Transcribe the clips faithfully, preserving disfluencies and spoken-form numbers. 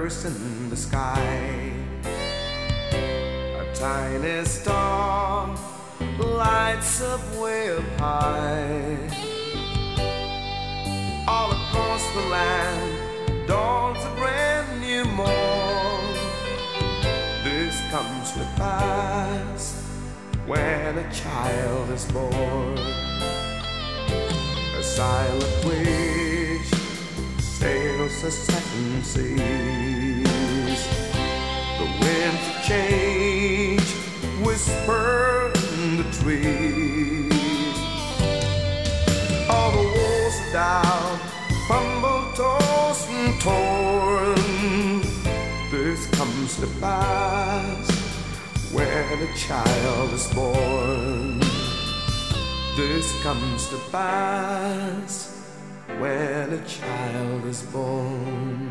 first in the sky. A tiny star lights up way up high. All across the land dawns a brand new morn. This comes to pass when a child is born. A silent wish sails the seven seas. The winds of change whisper in the trees. All the walls are down, crumble, tossed and torn. This comes to pass when a child is born. This comes to pass when a child is born.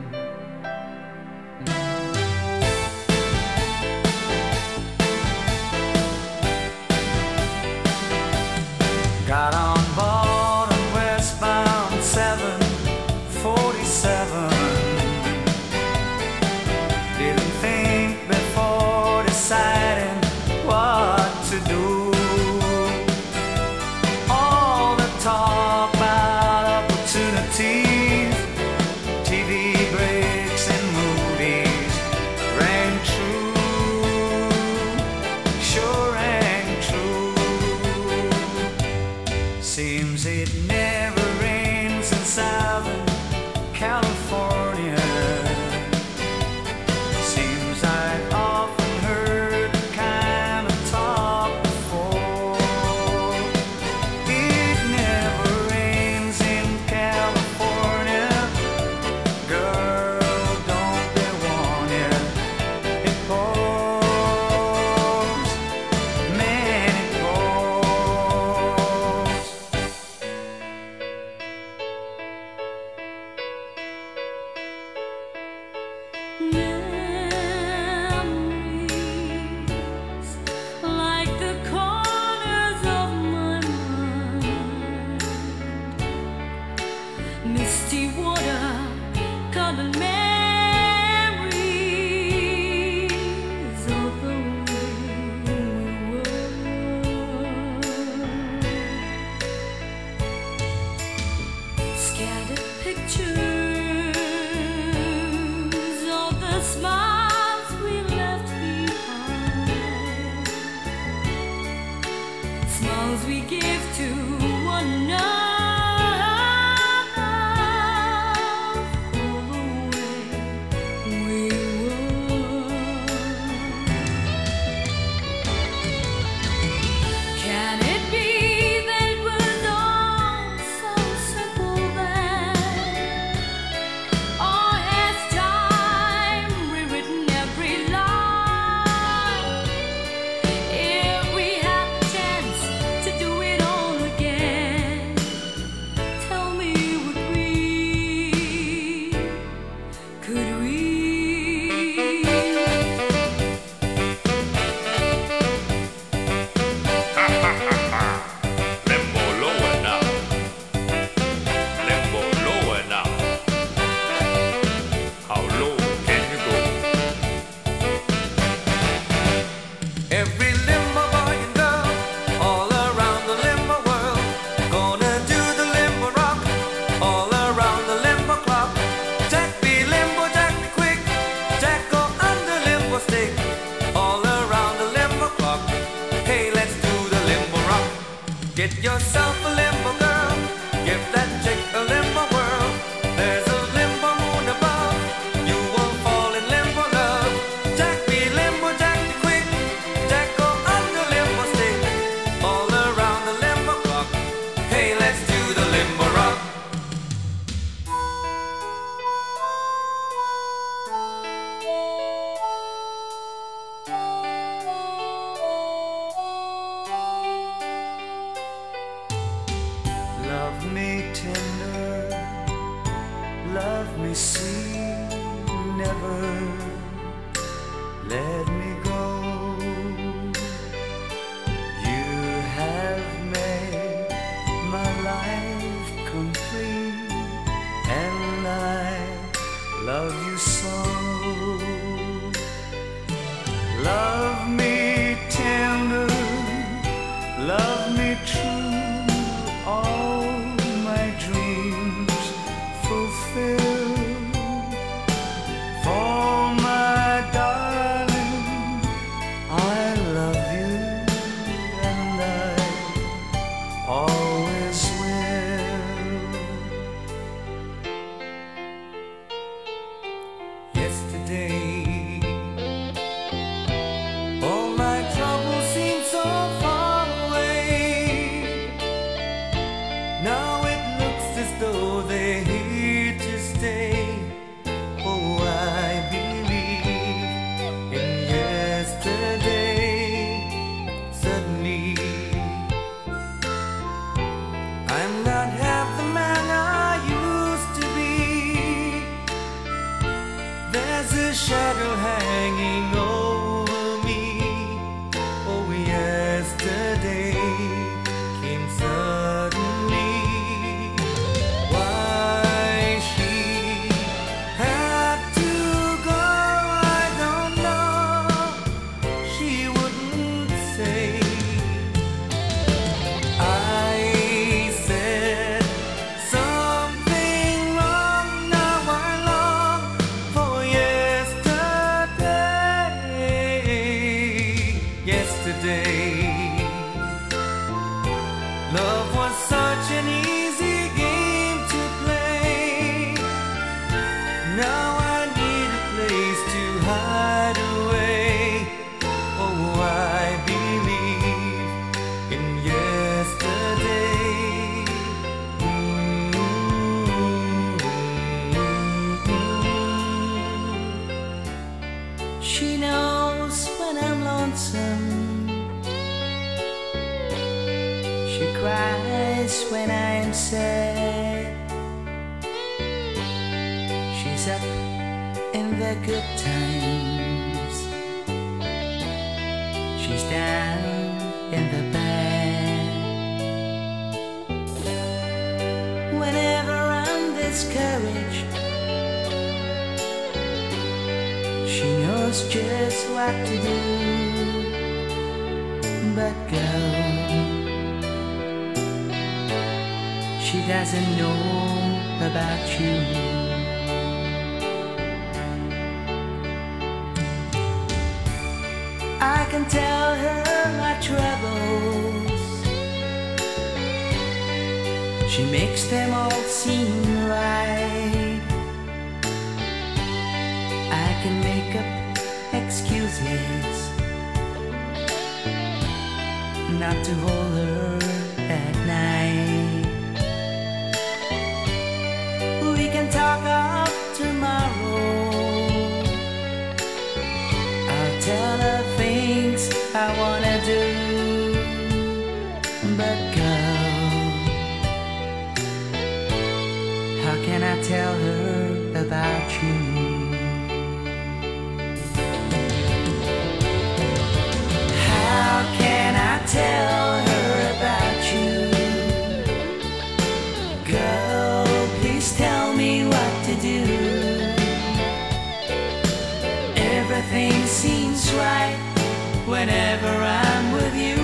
Got on board on westbound seven forty-seven. Didn't think before deciding what to do. All the talk about opportunities, T V breaks and movies rang true, sure rang true. Seems it never rains in Southern California. Seems I've often heard the kind of talk before. It never rains in California. Girl, don't they warn ya? It pours, man, it pours. Memories like the corners of my mind. Misty water colored memories of the way we were. Scattered pictures of the smiles we left behind. Smiles we give to one another for the way we were. Can it be that it was all so simple then? Or has time rewritten every line? If we have a chance to do it all again, tell me, would we? Could we? Limbo lower now. Limbo lower now. How low can you go? Every limbo boy and girl all around the limbo world gonna do the limbo rock all around the limbo clock. Jack be limbo, Jack be quick, Jack go under limbo stick all around the limbo clock. Hey, let's do the limbo rock. Get yourself a limbo girl, give that chick a limbo whirl. There's a limbo moon above, you won't fall in limbo love. Jack be limbo, Jack be quick, Jack go under limbo stick all around the limbo clock. Hey, let's do the limbo rock. Love me tender, love me sweet, never let me go. You have made my life complete, and I love you so. there's a shadow hanging over me. Oh, yesterday came suddenly. Why she had to go, I don't know. She wouldn't say. I said something wrong, now I long for yesterday. Yesterday, love was such an easy game to play. Now I need a place to hide away. Oh, I believe in yesterday. Mm-hmm. She knows when I'm lonesome. She cries when I'm sad. She's up in the good times. She's down in the bad. Whenever I'm discouraged, she knows just what to do. But girl, she doesn't know about you. I can tell her my troubles. She makes them all seem right. I can make up excuses not to hold her at night. We can talk of tomorrow. I'll tell her things I wanna do. But girl, how can I tell her about you? How can I tell her about you? Girl, please tell me what to do. Everything seems right whenever I'm with you.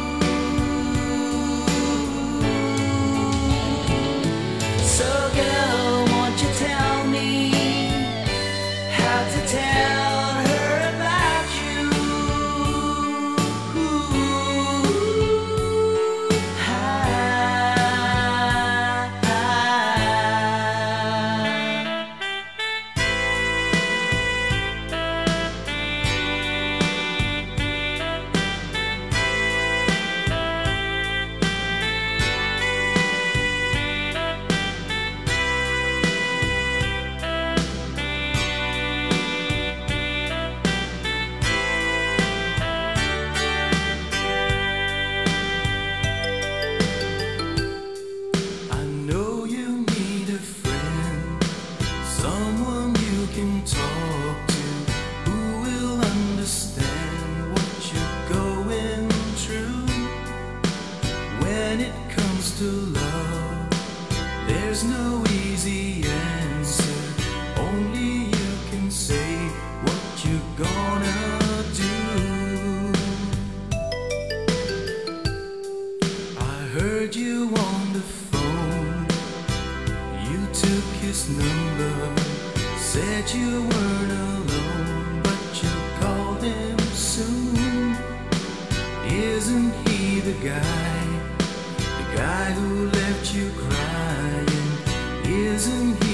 So girl, won't you tell me how to tell her about you? To love, there's no easy answer. Only you can say what you're gonna do. I heard you on the phone. You took his number, said you weren't alone, but you called him soon. Isn't he the guy? The guy who left you crying, isn't he?